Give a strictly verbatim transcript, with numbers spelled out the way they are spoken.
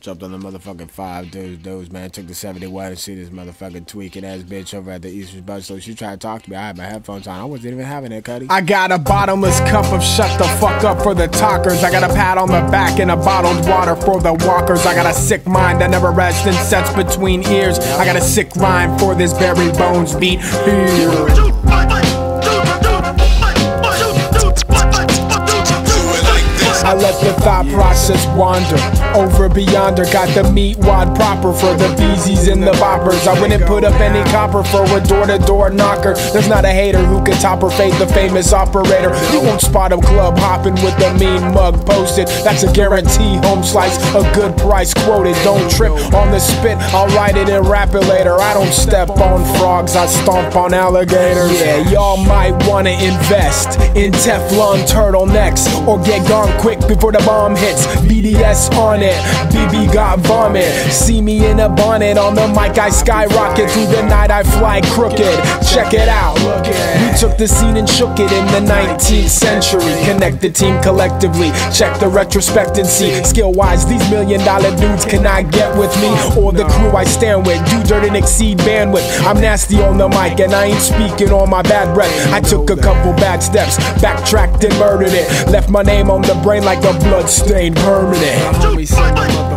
Jumped on the motherfucking five dudes, dudes, man. Took the seventy-one and see this motherfucking tweaking ass bitch over at the Eastern Bus. So she tried to talk to me. I had my headphones on. I wasn't even having it, Cuddy. I got a bottomless cup of shut the fuck up for the talkers. I got a pat on the back and a bottled water for the walkers. I got a sick mind that never rests and sets between ears. I got a sick rhyme for this Barry Bones beat here. I let the thought process wander over beyonder. Got the meat wad proper for the beezies and the boppers. I wouldn't put up any copper for a door-to-door knocker. There's not a hater who could top or fade the famous operator. You won't spot him club hopping with a mean mug posted. That's a guarantee, home slice, a good price quoted. Don't trip on the spit, I'll write it and rap it later. I don't step on frogs, I stomp on alligators. Yeah, y'all might wanna invest in Teflon turtlenecks or get gone quick before the bomb hits. B D S on it, B B got vomit. See me in a bonnet on the mic, I skyrocket. Through the night I fly crooked. Check it out, we took the scene and shook it in the nineteenth century. Connect the team collectively, check the retrospect and see. Skill wise, these million dollar dudes cannot get with me or the crew I stand with. Do dirt and exceed bandwidth. I'm nasty on the mic and I ain't speaking on my bad breath. I took a couple bad steps, backtracked and murdered it. Left my name on the brain like a bloodstained permanent.